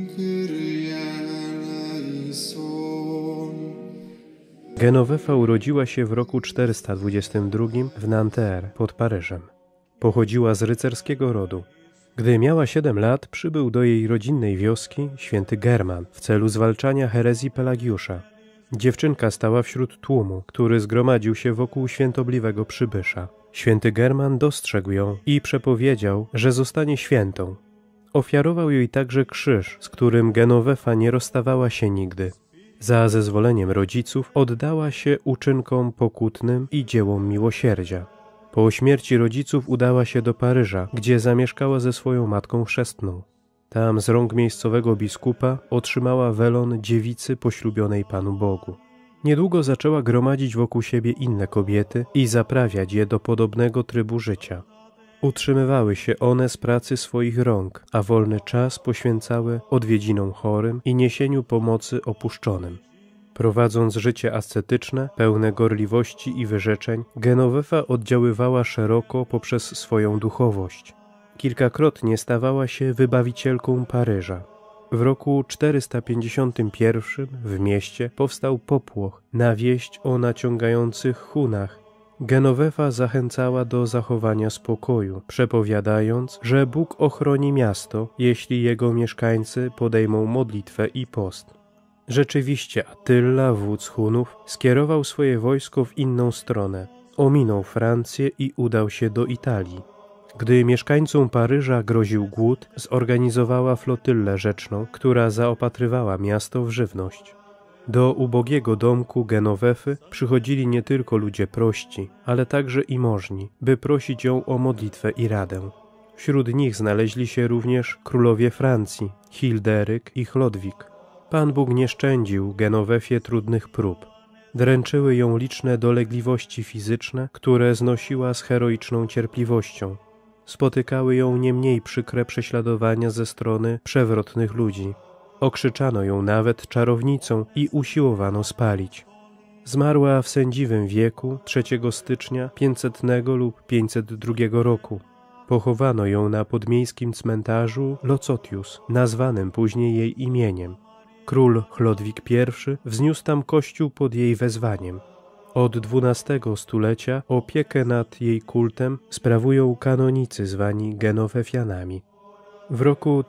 Genovefa urodziła się w roku 422 w Nanterre pod Paryżem. Pochodziła z rycerskiego rodu. Gdy miała 7 lat, przybył do jej rodzinnej wioski święty German w celu zwalczania herezji Pelagiusza. Dziewczynka stała wśród tłumu, który zgromadził się wokół świętobliwego przybysza. Święty German dostrzegł ją i przepowiedział, że zostanie świętą. Ofiarował jej także krzyż, z którym Genovefa nie rozstawała się nigdy. Za zezwoleniem rodziców oddała się uczynkom pokutnym i dziełom miłosierdzia. Po śmierci rodziców udała się do Paryża, gdzie zamieszkała ze swoją matką chrzestną. Tam z rąk miejscowego biskupa otrzymała welon dziewicy poślubionej Panu Bogu. Niedługo zaczęła gromadzić wokół siebie inne kobiety i zaprawiać je do podobnego trybu życia. Utrzymywały się one z pracy swoich rąk, a wolny czas poświęcały odwiedzinom chorym i niesieniu pomocy opuszczonym. Prowadząc życie ascetyczne, pełne gorliwości i wyrzeczeń, Genovefa oddziaływała szeroko poprzez swoją duchowość. Kilkakrotnie stawała się wybawicielką Paryża. W roku 451 w mieście powstał popłoch na wieść o naciągających Hunach. Genovefa zachęcała do zachowania spokoju, przepowiadając, że Bóg ochroni miasto, jeśli jego mieszkańcy podejmą modlitwę i post. Rzeczywiście Attyla, wódz Hunów, skierował swoje wojsko w inną stronę. Ominął Francję i udał się do Italii. Gdy mieszkańcom Paryża groził głód, zorganizowała flotyllę rzeczną, która zaopatrywała miasto w żywność. Do ubogiego domku Genovefy przychodzili nie tylko ludzie prości, ale także i możni, by prosić ją o modlitwę i radę. Wśród nich znaleźli się również królowie Francji, Hilderyk i Chlodwig. Pan Bóg nie szczędził Genovefie trudnych prób. Dręczyły ją liczne dolegliwości fizyczne, które znosiła z heroiczną cierpliwością. Spotykały ją nie mniej przykre prześladowania ze strony przewrotnych ludzi. Okrzyczano ją nawet czarownicą i usiłowano spalić. Zmarła w sędziwym wieku 3 stycznia 500 lub 502 roku. Pochowano ją na podmiejskim cmentarzu Locotius, nazwanym później jej imieniem. Król Chlodwig I wzniósł tam kościół pod jej wezwaniem. Od XII stulecia opiekę nad jej kultem sprawują kanonicy zwani Genovefianami. W roku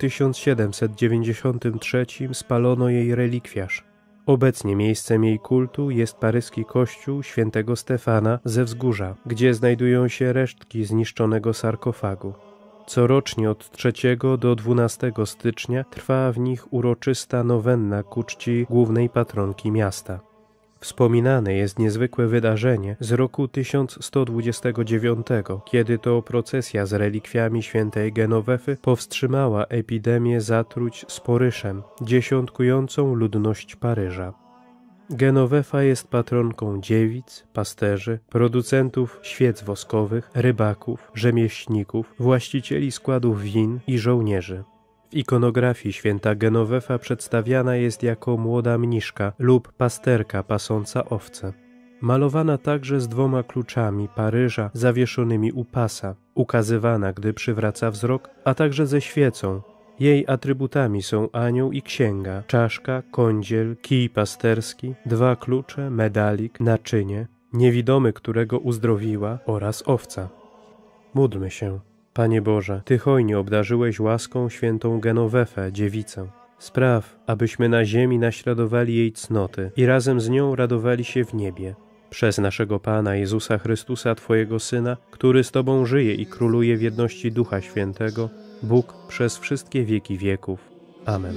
1793 spalono jej relikwiarz. Obecnie miejscem jej kultu jest paryski kościół świętego Stefana ze Wzgórza, gdzie znajdują się resztki zniszczonego sarkofagu. Corocznie od 3 do 12 stycznia trwa w nich uroczysta nowenna ku czci głównej patronki miasta. Wspominane jest niezwykłe wydarzenie z roku 1129, kiedy to procesja z relikwiami świętej Genovefy powstrzymała epidemię zatruć sporyszem, dziesiątkującą ludność Paryża. Genovefa jest patronką dziewic, pasterzy, producentów świec woskowych, rybaków, rzemieślników, właścicieli składów win i żołnierzy. W ikonografii święta Genovefa przedstawiana jest jako młoda mniszka lub pasterka pasąca owce. Malowana także z 2 kluczami Paryża zawieszonymi u pasa, ukazywana, gdy przywraca wzrok, a także ze świecą. Jej atrybutami są anioł i księga, czaszka, kądziel, kij pasterski, 2 klucze, medalik, naczynie, niewidomy, którego uzdrowiła oraz owca. Módlmy się. Panie Boże, Ty hojnie obdarzyłeś łaską świętą Genovefę, dziewicę. Spraw, abyśmy na ziemi naśladowali jej cnoty i razem z nią radowali się w niebie. Przez naszego Pana Jezusa Chrystusa, Twojego Syna, który z Tobą żyje i króluje w jedności Ducha Świętego, Bóg przez wszystkie wieki wieków. Amen.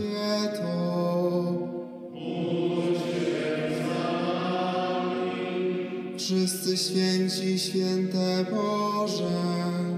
Wszyscy święci, święte Boże,